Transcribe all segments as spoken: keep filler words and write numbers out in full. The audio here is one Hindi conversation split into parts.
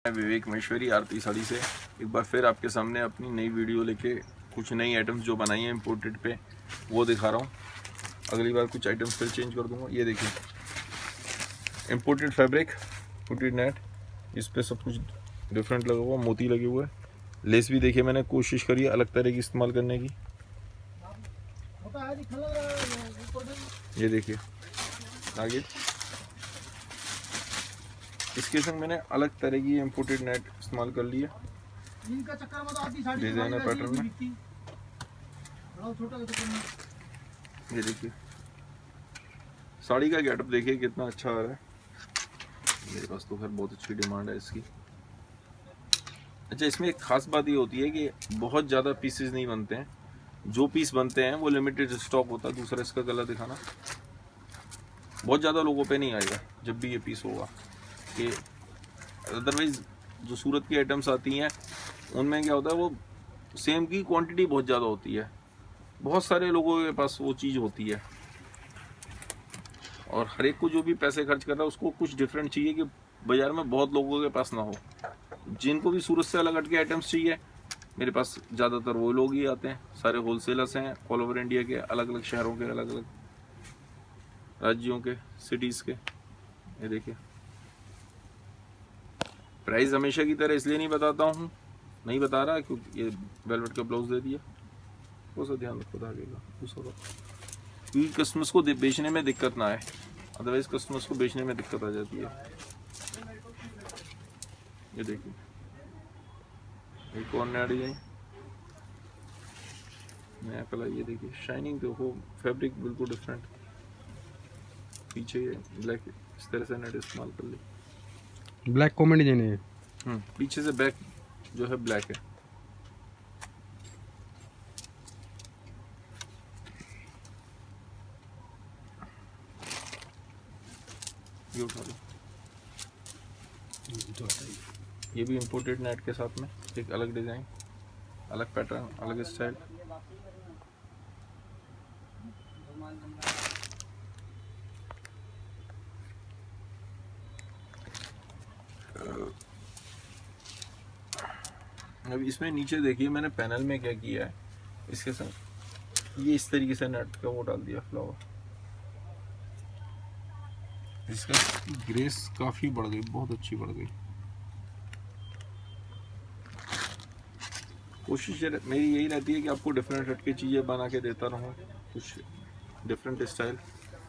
विवेक महेश्वरी आरती साड़ी से एक बार फिर आपके सामने अपनी नई वीडियो लेके कुछ नई आइटम्स जो बनाई हैं इम्पोर्टेड पे वो दिखा रहा हूँ। अगली बार कुछ आइटम्स फिर चेंज कर दूंगा। ये देखिए इम्पोर्टेड फैब्रिक इम्पोर्टेड नेट, इस पे सब कुछ डिफरेंट लगा हुआ, मोती लगे हुए हैं। लेस भी देखिए मैंने कोशिश करी है अलग तरह की इस्तेमाल करने की। ये देखिए आगे इसके संग मैंने अलग तरह की इम्पोर्टेड नेट इस्तेमाल कर ली है डिजाइनर पैटर्न में। ये देखिए साड़ी का गेटअप देखिए कितना अच्छा आ रहा है। मेरे पास तो खैर बहुत अच्छी डिमांड है इसकी। अच्छा, इसमें एक खास बात ये होती है कि बहुत ज़्यादा पीसेस नहीं बनते हैं, जो पीस बनते हैं वो लिमिटेड स्टॉक होता है। दूसरा इसका कलर दिखाना, बहुत ज़्यादा लोगों पे नहीं आएगा जब भी ये पीस होगा। कि अदरवाइज जो सूरत की आइटम्स आती हैं उनमें क्या होता है वो सेम की क्वांटिटी बहुत ज़्यादा होती है, बहुत सारे लोगों के पास वो चीज़ होती है और हर एक को जो भी पैसे खर्च कर रहा है उसको कुछ डिफरेंट चाहिए कि बाज़ार में बहुत लोगों के पास ना हो। जिनको भी सूरत से अलग हट के आइटम्स चाहिए मेरे पास ज़्यादातर वो लोग ही आते हैं। सारे होलसेलर्स हैं ऑल ओवर इंडिया के, अलग अलग शहरों के, अलग अलग राज्यों के, सिटीज़ के। ये देखिए प्राइस हमेशा की तरह इसलिए नहीं बताता हूँ, नहीं बता रहा क्योंकि ये वेलवेट का ब्लाउज दे दिया, वो सा ध्यान रखो आगे का दूसरा, क्योंकि कस्टमर्स को बेचने में दिक्कत ना आए, अदरवाइज कस्टमर्स को बेचने में दिक्कत आ जाती है। ये देखिए एक और नया डिजाइन, नया कलर। ये देखिए शाइनिंग देखो, फैब्रिक बिल्कुल डिफरेंट, पीछे ये ब्लैक इस तरह से नेट इस्तेमाल कर ली, ब्लैक कॉमन डिजाइन है। हम्म पीछे से बैक जो है ब्लैक है। ये उठा लो, ये भी इम्पोर्टेड नेट के साथ में एक अलग डिजाइन, अलग पैटर्न, अलग स्टाइल। अब इसमें नीचे देखिए मैंने पैनल में क्या किया है, इसके साथ ये इस तरीके से नेट का वो डाल दिया फ्लावर, इसका ग्रेस काफी बढ़ गई, बहुत अच्छी बढ़ गई। कोशिश मेरी यही रहती है कि आपको डिफरेंट हट की चीजें बना के देता रहूं, कुछ डिफरेंट स्टाइल।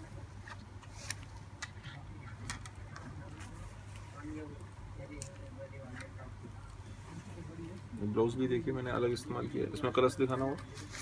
ब्लाउज भी देखिए मैंने अलग इस्तेमाल किया है, इसमें कलर्स दिखाना हो।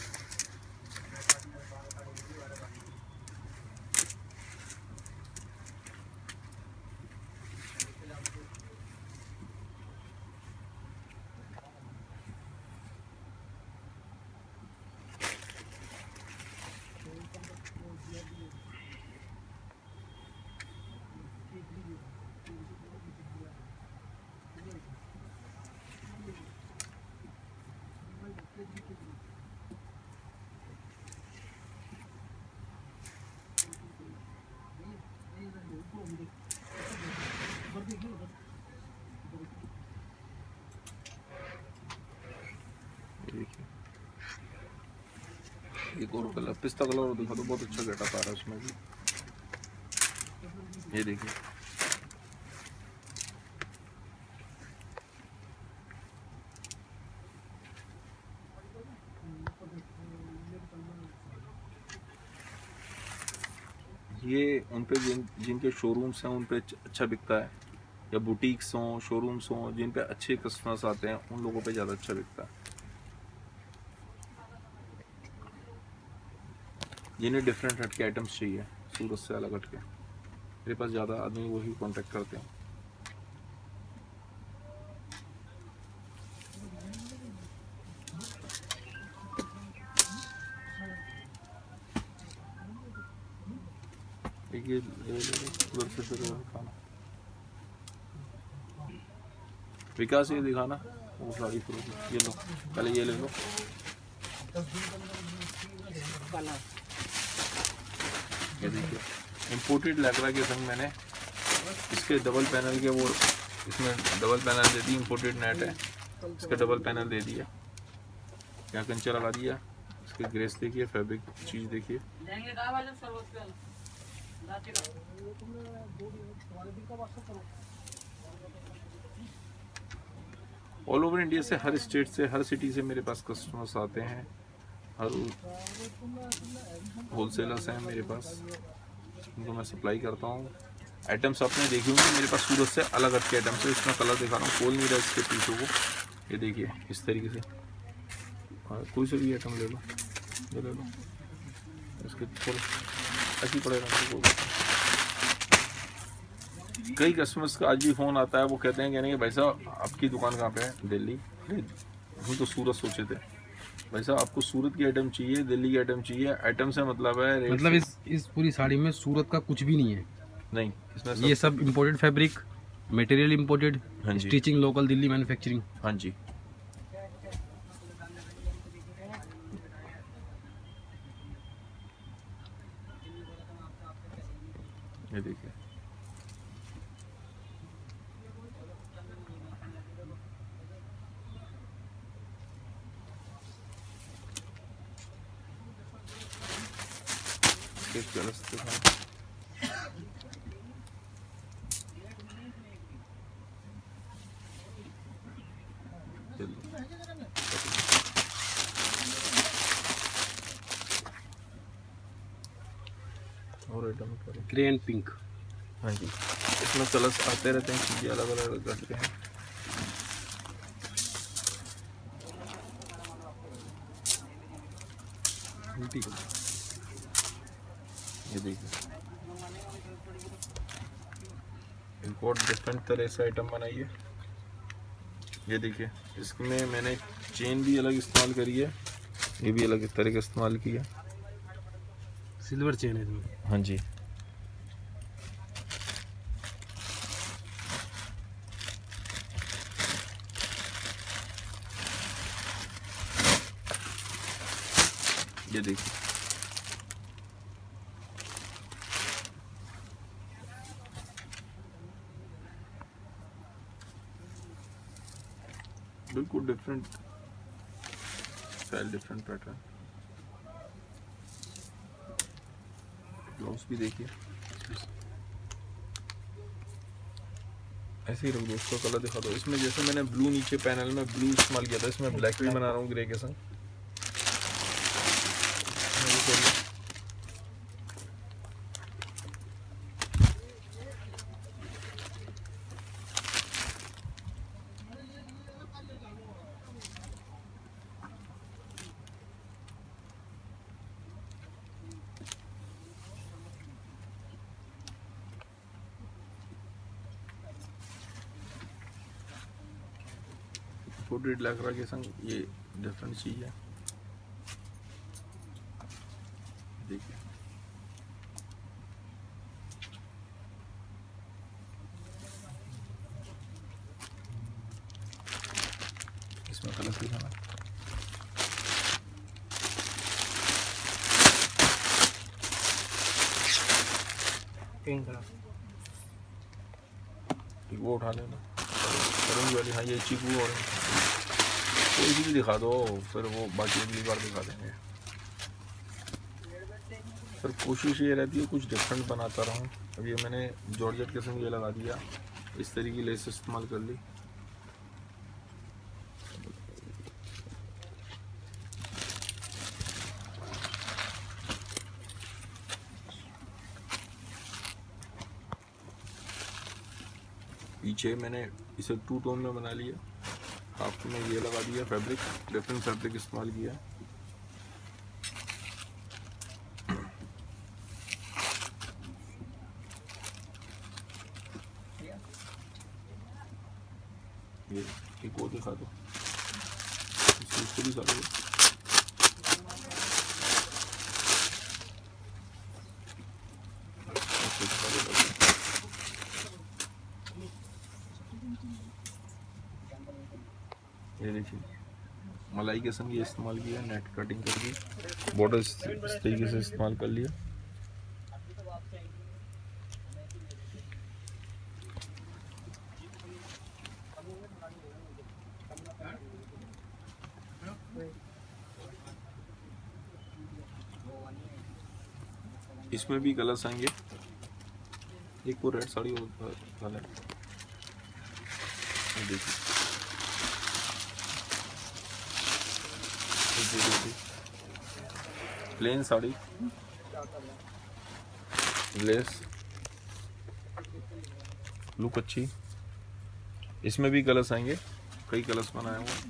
एक और कलर पिस्ता कलर और दिखा दो, बहुत अच्छा गेटअप आ रहा है उसमें भी। ये देखिए ये उन पे जिन जिनके शोरूम्स हैं उन पे अच्छा बिकता है, या बुटीक्स हों, शोरूम्स हों, जिन पे अच्छे कस्टमर्स आते हैं उन लोगों पे ज़्यादा अच्छा बिकता है। जिन्हें डिफरेंट हट के आइटम्स चाहिए सूरत से अलग हट के, मेरे पास ज़्यादा आदमी वही कांटेक्ट करते हैं। ये उधर से फिर दिखाना, विकास ये दिखाना वो साड़ी फिर ये लो, पहले ये ले लो। ये देखिए इम्पोर्टेड लैक्रा के संग मैंने इसके डबल पैनल के वो इसमें डबल पैनल दे दी, इम्पोर्टेड नेट है, इसका डबल पैनल दे दिया, यहाँ कंचा लगा दिया, इसकी ग्रेस देखिए, फैब्रिक चीज़ देखिए। ऑल ओवर इंडिया से, हर स्टेट से, हर सिटी से मेरे पास कस्टमर्स आते हैं, हर होलसेलर्स हैं मेरे पास, उनको मैं सप्लाई करता हूँ। आइटम्स आपने देखे होंगे मेरे पास सूरत से अलग अलग के आइटम्स है। इसमें कलर दिखा रहा हूँ, खोल नहीं रहा इसके पीछों को, ये देखिए इस तरीके से, कोई सा भी आइटम ले लो, ये ले लो, इसके थोड़ा ऐसे पड़ेगा। कई कस्टमर्स का आज भी फ़ोन आता है, वो कहते हैं कहने कि भाई साहब आपकी दुकान कहाँ पे है? दिल्ली। अरे हम तो सूरत सोचे थे, भाई साहब आपको सूरत की आइटम चाहिए, दिल्ली की आइटम चाहिए। आइटम से मतलब है मतलब इस इस पूरी साड़ी में सूरत का कुछ भी नहीं है? नहीं, इसमें सब ये सब इम्पोर्टेड फैब्रिक, मटेरियल इम्पोर्टेड, हाँ जी, स्टिचिंग लोकल, दिल्ली मैन्युफैक्चरिंग। हाँ जी। ये देखिए, एक कलर्स दिखा, और आइटम ग्रे एंड पिंक। हाँ जी, इसमें कलर्स आते रहते हैं, चीज़ें अलग अलग करते हैं। ये देखिए, एक और डिफरेंट तरह से आइटम बनाई है। ये देखिए, इसमें मैंने चेन भी अलग इस्तेमाल करी है, ये भी अलग तरह का इस्तेमाल किया, सिल्वर चेन है इसमें। हाँ जी। ये देखिए, बिल्कुल different style, different pattern. Blouse भी देखिए, ऐसे ही रख दो, उसका कलर दिखा दो। इसमें जैसे मैंने ब्लू नीचे पैनल में ब्लू इस्तेमाल किया था, इसमें ब्लैक भी बना रहा हूँ ग्रे के संग। फोर्टी लाख के संग ये डिफरेंट चीज़ है, देखिए। इसमें कलर दिखाना, वो उठा लेना, ऑरेंज वाली, हाँ ये चीकू ऑरेंज, कोई भी दिखा दो, फिर वो बाकी अगली बार दिखा देंगे। सर कोशिश ये रहती है कुछ डिफरेंट बनाता रहूँ। अब ये मैंने जॉर्जेट के संग ये लगा दिया, इस तरीके की लेस इस्तेमाल कर ली। पीछे मैंने इसे टू टोन में बना लिया, हाफ में ये लगा दिया फैब्रिक, डिफरेंट फैब्रिक इस्तेमाल किया। ये एक और दिखा दो, इसको भी दिखा दो। ये देखिए, मलाई के संग ये इस्तेमाल किया, नेट कटिंग करके बॉर्डर इस तरीके से इस्तेमाल कर लिया। इसमें भी कलर्स आएंगे। एक वो रेड साड़ी वाला है, देखिए प्लेन साड़ी, लेस, लुक अच्छी। इसमें भी कलर्स आएंगे, कई कलर्स बनाए हुए।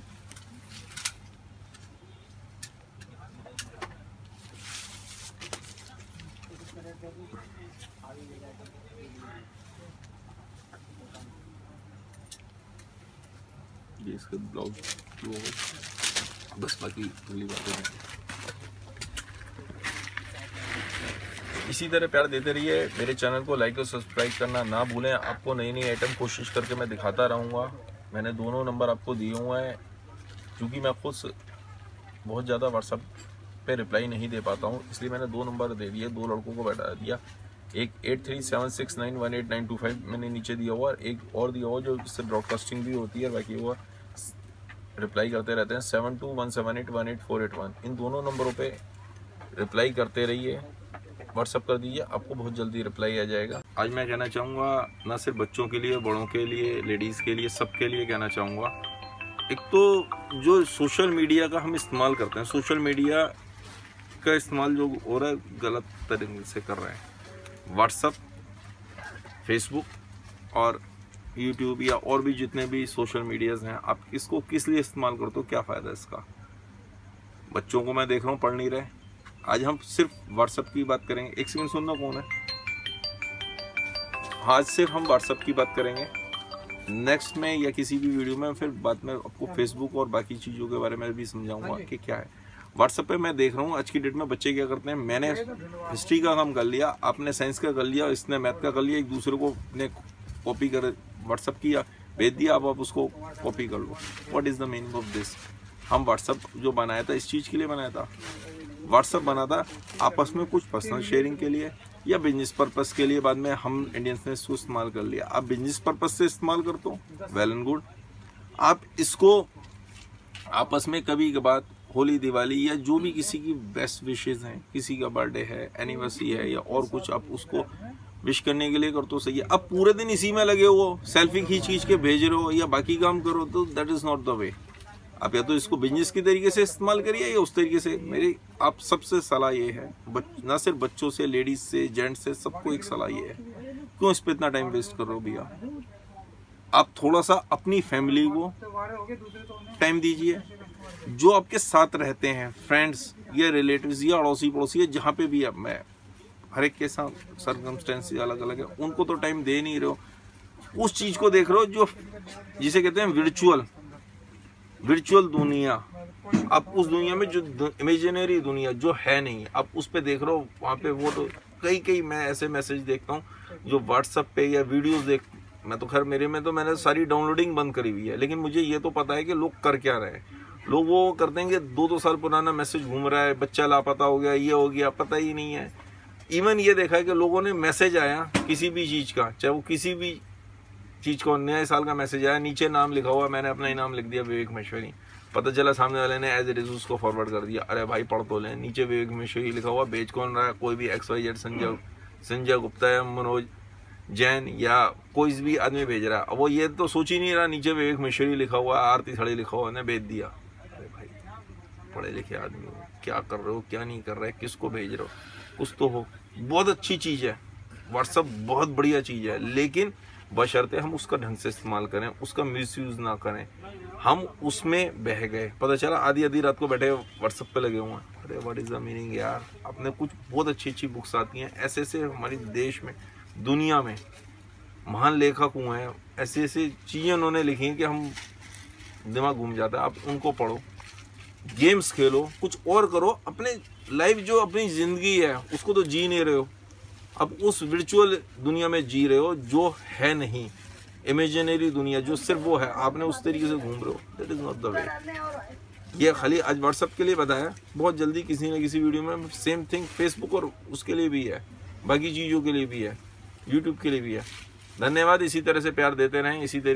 ये इसका ब्लाउज वो बस, बाकी अगली बातें हैं। इसी तरह प्यार देते रहिए। मेरे चैनल को लाइक और सब्सक्राइब करना ना भूलें। आपको नई नई आइटम कोशिश करके मैं दिखाता रहूँगा। मैंने दोनों नंबर आपको दिए हुए हैं, क्योंकि मैं खुद बहुत ज़्यादा व्हाट्सएप पे रिप्लाई नहीं दे पाता हूँ, इसलिए मैंने दो नंबर दे दिए, दो लड़कों को बैठा दिया। एक eight three seven six nine one eight nine two five मैंने नीचे दिया हुआ, एक और दिया हुआ जो इससे ब्रॉडकास्टिंग भी होती है, बाकी वो रिप्लाई करते रहते हैं, seven two one seven eight one eight four eight one. इन दोनों नंबरों पे रिप्लाई करते रहिए, व्हाट्सअप कर दीजिए, आपको बहुत जल्दी रिप्लाई आ जाएगा। आज मैं कहना चाहूँगा, ना सिर्फ बच्चों के लिए, बड़ों के लिए, लेडीज़ के लिए, सबके लिए कहना चाहूँगा। एक तो जो सोशल मीडिया का हम इस्तेमाल करते हैं, सोशल मीडिया का इस्तेमाल जो हो रहा है गलत तरीके से कर रहे हैं। व्हाट्सअप, फेसबुक और यूट्यूब या और भी जितने भी सोशल मीडियाज़ हैं, आप इसको किस लिए इस्तेमाल करते हो, क्या फ़ायदा है इसका। बच्चों को मैं देख रहा हूँ पढ़ नहीं रहे। आज हम सिर्फ व्हाट्सएप की बात करेंगे। एक सेकंड सुनना, कौन है? आज सिर्फ हम व्हाट्सएप की बात करेंगे। नेक्स्ट में या किसी भी वीडियो में फिर बाद में आपको फेसबुक और बाकी चीज़ों के बारे में भी समझाऊंगा कि क्या है। व्हाट्सएप पे मैं देख रहा हूँ आज की डेट में बच्चे क्या करते हैं, मैंने हिस्ट्री का काम कर लिया, आपने साइंस का कर लिया, इसने मैथ का कर लिया, एक दूसरे को ने कॉपी कर व्हाट्सएप किया, भेज दिया, अब आप उसको कॉपी कर लो। What is the meaning of this? हम व्हाट्सएप जो बनाया था इस चीज़ के लिए बनाया था। व्हाट्सएप बना था आपस में कुछ पर्सनल शेयरिंग के लिए या बिजनेस पर्पस के लिए। बाद में हम इंडियंस ने इसको इस्तेमाल कर लिया। आप बिजनेस पर्पस से इस्तेमाल करते हो, वेल एंड गुड। आप इसको आपस में कभी कभार होली, दिवाली या जो भी किसी की बेस्ट विशेज हैं, किसी का बर्थडे है, एनिवर्सरी है या और कुछ, आप उसको विश करने के लिए कर तो सही है। अब पूरे दिन इसी में लगे हो, सेल्फी खींच खींच के भेज रहे हो या बाकी काम करो, तो that is not the way. आप या तो इसको बिजनेस की तरीके से इस्तेमाल करिए या उस तरीके से। मेरी आप सबसे सलाह ये है, ना सिर्फ बच्चों से, लेडीज से, जेंट्स से, सबको एक सलाह ये है, क्यों इस पे इतना टाइम वेस्ट कर रहे हो भैया। आप थोड़ा सा अपनी फैमिली को टाइम दीजिए, जो आपके साथ रहते हैं, फ्रेंड्स या रिलेटिव्स या अड़ोसी पड़ोसी या जहाँ पे भी आप, मैं हर एक के साथ सर्कमस्टेंस अलग अलग है, उनको तो टाइम दे नहीं रहे हो। उस चीज़ को देख रहे हो जो जिसे कहते हैं वर्चुअल वर्चुअल दुनिया। आप उस दुनिया में जो इमेजिनरी दुनिया जो है नहीं, आप उस पे देख रहे हो। वहाँ पे वो तो कई कई मैं ऐसे मैसेज देखता हूँ जो व्हाट्सएप पे या वीडियोस देख, मैं तो खैर मेरे में तो मैंने सारी डाउनलोडिंग बंद करी हुई है, लेकिन मुझे ये तो पता है कि लोग कर क्या रहे हैं। लोग वो करते हैं कि दो दो साल पुराना मैसेज घूम रहा है, बच्चा लापता हो गया, ये हो गया, पता ही नहीं है। इवन ये देखा है कि लोगों ने मैसेज आया किसी भी चीज़ का, चाहे वो किसी भी चीज़ को, नए साल का मैसेज आया, नीचे नाम लिखा हुआ, मैंने अपना ही नाम लिख दिया विवेक महेश्वरी। पता चला सामने वाले ने एज इट इज उसको फॉरवर्ड कर दिया। अरे भाई पढ़ तो लें, नीचे विवेक महेश्वरी लिखा हुआ, बेच कौन रहा है, कोई भी X Y Z Sanjay Sanjay Gupta या मनोज जैन या कोई भी आदमी भेज रहा है। अब वो ये तो सोच ही नहीं रहा, नीचे विवेक महेश्वरी लिखा हुआ, आरती साड़ी लिखा हुआ, ने भेज दिया। अरे भाई पढ़े लिखे आदमी हो, क्या कर रहे हो, क्या नहीं कर रहे, किसको भेज रहे हो, कुछ तो हो। बहुत अच्छी चीज़ है व्हाट्सएप, बहुत बढ़िया चीज़ है, लेकिन बशर्ते हम उसका ढंग से इस्तेमाल करें, उसका मिसयूज ना करें। हम उसमें बह गए, पता चला आधी आधी रात को बैठे व्हाट्सएप पे लगे हुए हैं। अरे व्हाट इज़ द मीनिंग यार। अपने कुछ बहुत अच्छी अच्छी बुक्स आती हैं, ऐसे ऐसे हमारे देश में, दुनिया में महान लेखक हुए हैं, ऐसी ऐसी चीज़ें उन्होंने लिखी हैं कि हम दिमाग घूम जाता है। आप उनको पढ़ो, गेम्स खेलो, कुछ और करो। अपने लाइफ जो अपनी ज़िंदगी है उसको तो जी नहीं रहे हो, अब उस वर्चुअल दुनिया में जी रहे हो जो है नहीं, इमेजिनरी दुनिया जो सिर्फ वो है, आपने उस तरीके से घूम रहे हो। That is not the way. ये खाली आज व्हाट्सएप के लिए बताया, बहुत जल्दी किसी न किसी वीडियो में सेम थिंग फेसबुक और उसके लिए भी है, बाकी चीज़ों के लिए भी है, यूट्यूब के लिए भी है। धन्यवाद। इसी तरह से प्यार देते रहें, इसी तरह